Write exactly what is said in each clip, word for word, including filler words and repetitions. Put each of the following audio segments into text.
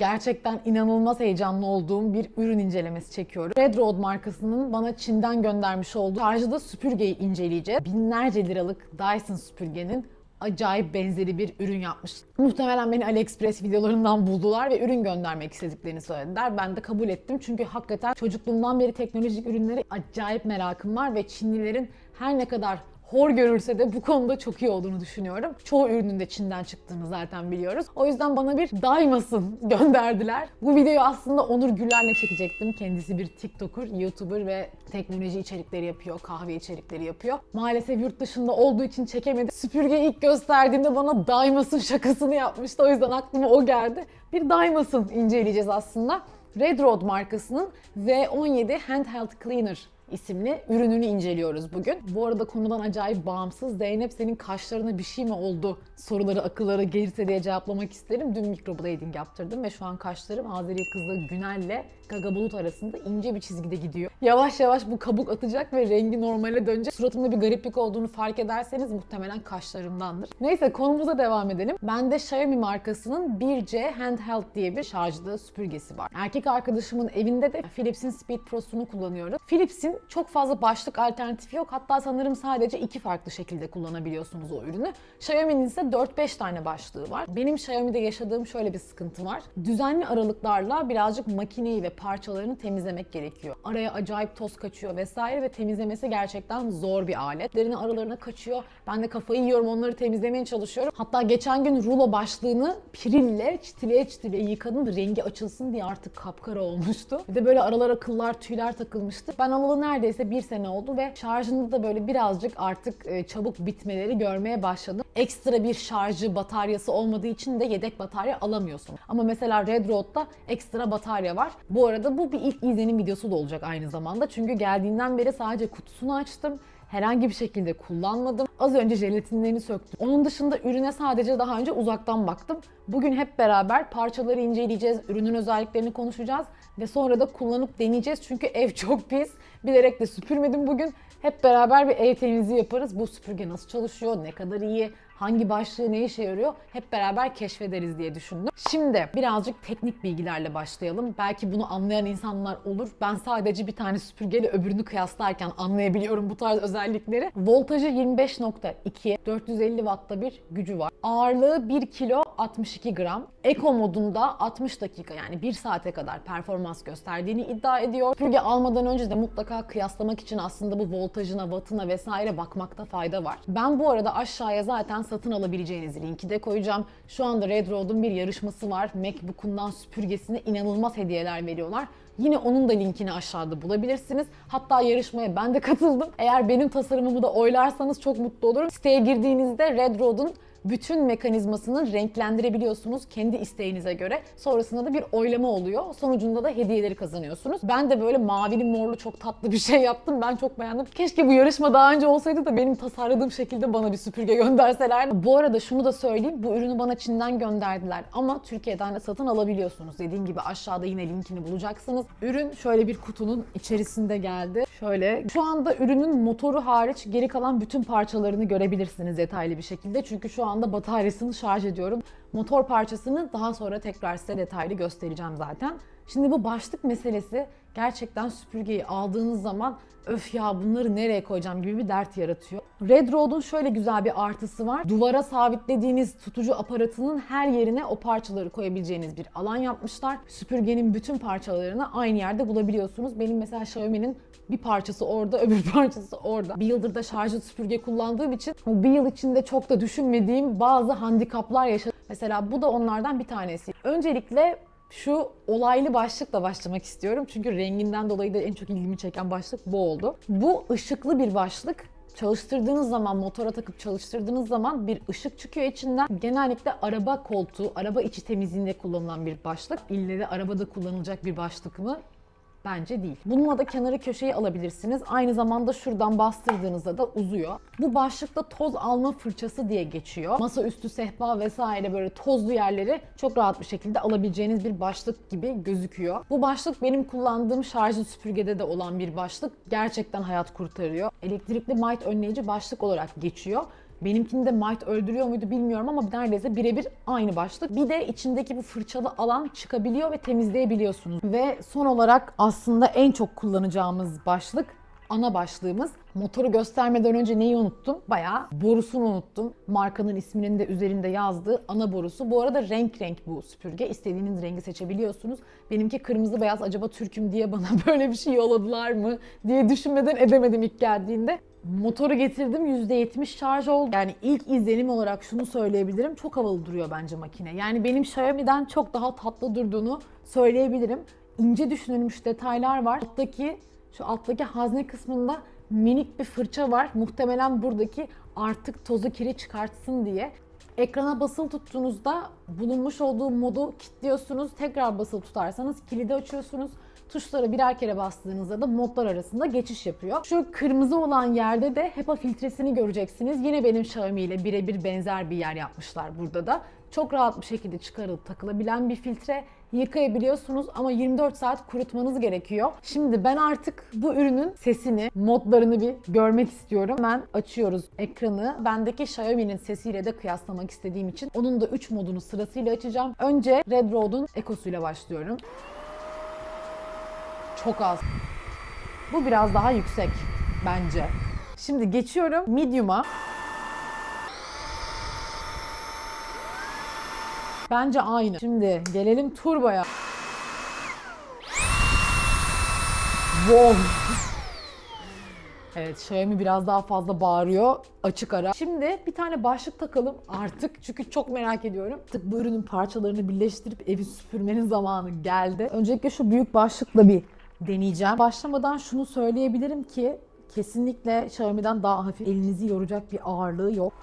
gerçekten inanılmaz heyecanlı olduğum bir ürün incelemesi çekiyorum. Redroad markasının bana Çin'den göndermiş olduğu şarjlı süpürgeyi inceleyeceğiz. Binlerce liralık Dyson süpürgenin acayip benzeri bir ürün yapmış. Muhtemelen beni AliExpress videolarından buldular ve ürün göndermek istediklerini söylediler. Ben de kabul ettim çünkü hakikaten çocukluğumdan beri teknolojik ürünlere acayip merakım var ve Çinlilerin her ne kadar hor görülse de bu konuda çok iyi olduğunu düşünüyorum. Çoğu ürünün de Çin'den çıktığını zaten biliyoruz. O yüzden bana bir Dyson gönderdiler. Bu videoyu aslında Onur Güler'le çekecektim. Kendisi bir TikToker, YouTuber ve teknoloji içerikleri yapıyor, kahve içerikleri yapıyor. Maalesef yurt dışında olduğu için çekemedi. Süpürgeyi ilk gösterdiğinde bana Dyson şakasını yapmıştı. O yüzden aklıma o geldi. Bir Dyson inceleyeceğiz aslında. Redroad markasının V on yedi Handheld Cleaner isimli ürününü inceliyoruz bugün. Bu arada konudan acayip bağımsız. Zeynep, senin kaşlarına bir şey mi oldu soruları akıllara gelirse diye cevaplamak isterim. Dün microblading yaptırdım ve şu an kaşlarım Azeri kızı Günel'le Gaga Bulut arasında ince bir çizgide gidiyor. Yavaş yavaş bu kabuk atacak ve rengi normale dönecek. Suratımda bir gariplik olduğunu fark ederseniz muhtemelen kaşlarımdandır. Neyse, konumuza devam edelim. Bende Xiaomi markasının bir C Handheld diye bir şarjlı süpürgesi var. Erkek arkadaşımın evinde de Philips'in Speed Pro'sunu kullanıyoruz. Philips'in çok fazla başlık alternatifi yok. Hatta sanırım sadece iki farklı şekilde kullanabiliyorsunuz o ürünü. Xiaomi'nin ise dört beş tane başlığı var. Benim Xiaomi'de yaşadığım şöyle bir sıkıntı var. Düzenli aralıklarla birazcık makineyi ve parçalarını temizlemek gerekiyor. Araya acayip toz kaçıyor vesaire ve temizlemesi gerçekten zor bir alet. Derinin aralarına kaçıyor. Ben de kafayı yiyorum, onları temizlemeye çalışıyorum. Hatta geçen gün rulo başlığını pirille çitileye çitileye yıkadım. Rengi açılsın diye artık kapkara olmuştu. Bir de böyle aralara kıllar, tüyler takılmıştı. Ben alalı neredeyse bir sene oldu ve şarjında da böyle birazcık artık çabuk bitmeleri görmeye başladım. Ekstra bir şarjı, bataryası olmadığı için de yedek batarya alamıyorsun. Ama mesela Redroad'da ekstra batarya var. Bu arada bu bir ilk izlenim videosu da olacak aynı zamanda. Çünkü geldiğinden beri sadece kutusunu açtım. Herhangi bir şekilde kullanmadım. Az önce jelatinlerini söktüm. Onun dışında ürüne sadece daha önce uzaktan baktım. Bugün hep beraber parçaları inceleyeceğiz, ürünün özelliklerini konuşacağız ve sonra da kullanıp deneyeceğiz. Çünkü ev çok pis. Bilerek de süpürmedim bugün. Hep beraber bir ev temizliği yaparız. Bu süpürge nasıl çalışıyor, ne kadar iyi, hangi başlığı ne işe yarıyor hep beraber keşfederiz diye düşündüm. Şimdi birazcık teknik bilgilerle başlayalım. Belki bunu anlayan insanlar olur. Ben sadece bir tane süpürgeyle öbürünü kıyaslarken anlayabiliyorum bu tarz özellikleri. Voltajı yirmi beş nokta iki, dört yüz elli wattta bir gücü var. Ağırlığı bir kilo altmış iki gram. Eko modunda altmış dakika yani bir saate kadar performans gösterdiğini iddia ediyor. Süpürge almadan önce de mutlaka kıyaslamak için aslında bu voltajına, wattına vesaire bakmakta fayda var. Ben bu arada aşağıya zaten satın alabileceğiniz linki de koyacağım. Şu anda Redroad'un bir yarışması var. MacBook'undan süpürgesine inanılmaz hediyeler veriyorlar. Yine onun da linkini aşağıda bulabilirsiniz. Hatta yarışmaya ben de katıldım. Eğer benim tasarımımı da oylarsanız çok mutlu olurum. Siteye girdiğinizde Redroad'un bütün mekanizmasını renklendirebiliyorsunuz kendi isteğinize göre. Sonrasında da bir oylama oluyor. Sonucunda da hediyeleri kazanıyorsunuz. Ben de böyle mavili morlu çok tatlı bir şey yaptım. Ben çok beğendim. Keşke bu yarışma daha önce olsaydı da benim tasarladığım şekilde bana bir süpürge gönderselerdi. Bu arada şunu da söyleyeyim. Bu ürünü bana Çin'den gönderdiler. Ama Türkiye'den de satın alabiliyorsunuz. Dediğim gibi aşağıda yine linkini bulacaksınız. Ürün şöyle bir kutunun içerisinde geldi. Şöyle. Şu anda ürünün motoru hariç geri kalan bütün parçalarını görebilirsiniz detaylı bir şekilde. Çünkü şu an anda bataryasını şarj ediyorum. Motor parçasını daha sonra tekrar size detaylı göstereceğim zaten. Şimdi bu başlık meselesi gerçekten süpürgeyi aldığınız zaman öf ya bunları nereye koyacağım gibi bir dert yaratıyor. Redroad'un şöyle güzel bir artısı var. Duvara sabitlediğiniz tutucu aparatının her yerine o parçaları koyabileceğiniz bir alan yapmışlar. Süpürgenin bütün parçalarını aynı yerde bulabiliyorsunuz. Benim mesela Xiaomi'nin bir parçası orada, öbür parçası orada. Bir yıldır da şarjlı süpürge kullandığım için bir yıl içinde çok da düşünmediğim bazı handikaplar yaşadım. Mesela bu da onlardan bir tanesi. Öncelikle şu olaylı başlıkla başlamak istiyorum. Çünkü renginden dolayı da en çok ilgimi çeken başlık bu oldu. Bu ışıklı bir başlık. Çalıştırdığınız zaman, motora takıp çalıştırdığınız zaman bir ışık çıkıyor içinden. Genellikle araba koltuğu, araba içi temizliğinde kullanılan bir başlık. İlle de arabada kullanılacak bir başlık mı? Bence değil. Bununla da kenarı köşeyi alabilirsiniz. Aynı zamanda şuradan bastırdığınızda da uzuyor. Bu başlıkta toz alma fırçası diye geçiyor. Masaüstü, sehpa vesaire böyle tozlu yerleri çok rahat bir şekilde alabileceğiniz bir başlık gibi gözüküyor. Bu başlık benim kullandığım şarjlı süpürgede de olan bir başlık. Gerçekten hayat kurtarıyor. Elektrikli might önleyici başlık olarak geçiyor. Benimkini de Might öldürüyor muydu bilmiyorum ama neredeyse birebir aynı başlık. Bir de içindeki bu fırçalı alan çıkabiliyor ve temizleyebiliyorsunuz. Ve son olarak aslında en çok kullanacağımız başlık, ana başlığımız. Motoru göstermeden önce neyi unuttum? Bayağı borusunu unuttum. Markanın isminin de üzerinde yazdığı ana borusu. Bu arada renk renk bu süpürge. İstediğiniz rengi seçebiliyorsunuz. Benimki kırmızı beyaz. Acaba Türk'üm diye bana böyle bir şey yolladılar mı diye düşünmeden edemedim ilk geldiğinde. Motoru getirdim, yüzde yetmiş şarj oldu. Yani ilk izlenim olarak şunu söyleyebilirim. Çok havalı duruyor bence makine. Yani benim Xiaomi'den çok daha tatlı durduğunu söyleyebilirim. İnce düşünülmüş detaylar var. Alttaki, şu alttaki hazne kısmında minik bir fırça var. Muhtemelen buradaki artık tozu kiri çıkartsın diye. Ekrana basılı tuttuğunuzda bulunmuş olduğu modu kilitliyorsunuz. Tekrar basılı tutarsanız kilidi açıyorsunuz. Tuşlara birer kere bastığınızda da modlar arasında geçiş yapıyor. Şu kırmızı olan yerde de HEPA filtresini göreceksiniz. Yine benim Xiaomi ile birebir benzer bir yer yapmışlar burada da. Çok rahat bir şekilde çıkarılıp takılabilen bir filtre. Yıkayabiliyorsunuz ama yirmi dört saat kurutmanız gerekiyor. Şimdi ben artık bu ürünün sesini, modlarını bir görmek istiyorum. Hemen açıyoruz ekranı. Bendeki Xiaomi'nin sesiyle de kıyaslamak istediğim için onun da üç modunu sırasıyla açacağım. Önce Red Road'un Eco'suyla başlıyorum. Çok az. Bu biraz daha yüksek bence. Şimdi geçiyorum Medium'a. Bence aynı. Şimdi gelelim Turbo'ya. Wow. Evet, Xiaomi biraz daha fazla bağırıyor. Açık ara. Şimdi bir tane başlık takalım artık. Çünkü çok merak ediyorum. Artık bu ürünün parçalarını birleştirip evi süpürmenin zamanı geldi. Öncelikle şu büyük başlıkla bir deneyeceğim. Başlamadan şunu söyleyebilirim ki kesinlikle Xiaomi'den daha hafif, elinizi yoracak bir ağırlığı yok.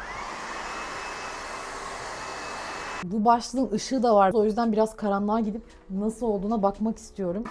Bu başlığın ışığı da var. O yüzden biraz karanlığa gidip nasıl olduğuna bakmak istiyorum.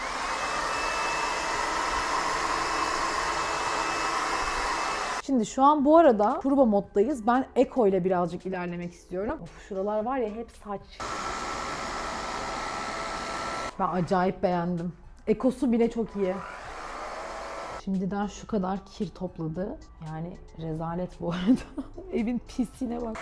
Şimdi şu an bu arada Turbo moddayız. Ben Eco ile birazcık ilerlemek istiyorum. Of, şuralar var ya hep saç. Ben acayip beğendim. Eco'su bile çok iyi. Şimdiden şu kadar kir topladı. Yani rezalet bu arada. Evin pisliğine bak.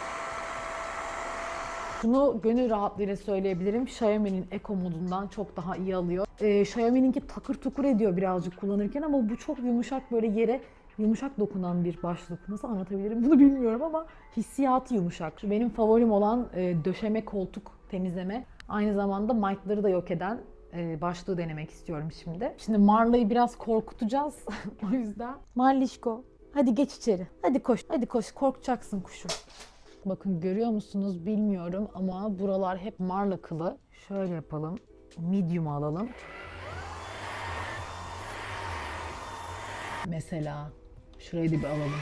Şunu gönül rahatlığıyla söyleyebilirim. Xiaomi'nin Eco modundan çok daha iyi alıyor. Ee, Xiaomi'ninki takır tukur ediyor birazcık kullanırken ama bu çok yumuşak, böyle yere yumuşak dokunan bir başlık. Nasıl anlatabilirim bunu bilmiyorum ama hissiyatı yumuşak. Şu benim favorim olan e, döşeme koltuk temizleme. Aynı zamanda mite'ları da yok eden e, başlığı denemek istiyorum şimdi. Şimdi Marla'yı biraz korkutacağız. O yüzden. Marlişko, hadi geç içeri. Hadi koş, hadi koş. Korkacaksın kuşum. Bakın görüyor musunuz bilmiyorum ama buralar hep marla kılı. Şöyle yapalım. Medium alalım. Mesela şurayı da bir alalım.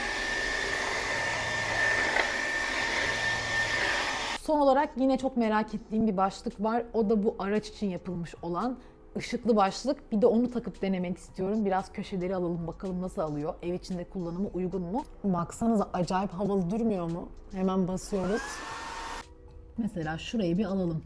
Son olarak yine çok merak ettiğim bir başlık var. O da bu araç için yapılmış olan ışıklı başlık. Bir de onu takıp denemek istiyorum. Biraz köşeleri alalım bakalım nasıl alıyor. Ev içinde kullanımı uygun mu? Baksanıza acayip havalı durmuyor mu? Hemen basıyoruz. Mesela şurayı bir alalım.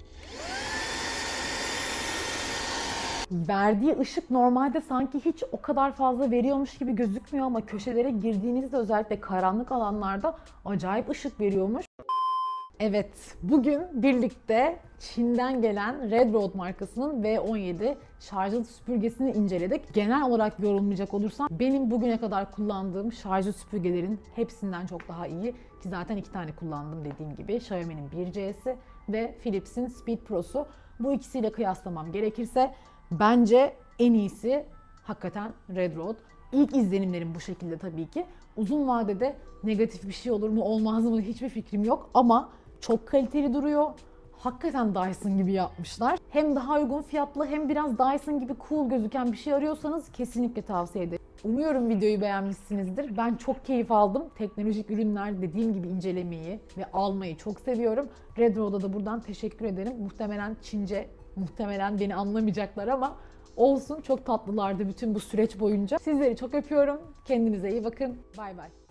Verdiği ışık normalde sanki hiç o kadar fazla veriyormuş gibi gözükmüyor ama köşelere girdiğinizde özellikle karanlık alanlarda acayip ışık veriyormuş. Evet, bugün birlikte Çin'den gelen Red Road markasının V on yedi şarjlı süpürgesini inceledik. Genel olarak yorumlayacak olursam benim bugüne kadar kullandığım şarjlı süpürgelerin hepsinden çok daha iyi. Ki zaten iki tane kullandım dediğim gibi. Xiaomi'nin bir C'si ve Philips'in Speed Pro'su. Bu ikisiyle kıyaslamam gerekirse bence en iyisi hakikaten Red Road. İlk izlenimlerim bu şekilde tabii ki. Uzun vadede negatif bir şey olur mu olmaz mı hiçbir fikrim yok ama çok kaliteli duruyor. Hakikaten Dyson gibi yapmışlar. Hem daha uygun fiyatlı hem biraz Dyson gibi cool gözüken bir şey arıyorsanız kesinlikle tavsiye ederim. Umuyorum videoyu beğenmişsinizdir. Ben çok keyif aldım. Teknolojik ürünler dediğim gibi incelemeyi ve almayı çok seviyorum. Red Road'a da buradan teşekkür ederim. Muhtemelen Çince, muhtemelen beni anlamayacaklar ama olsun, çok tatlılardı bütün bu süreç boyunca. Sizleri çok öpüyorum. Kendinize iyi bakın. Bay bay.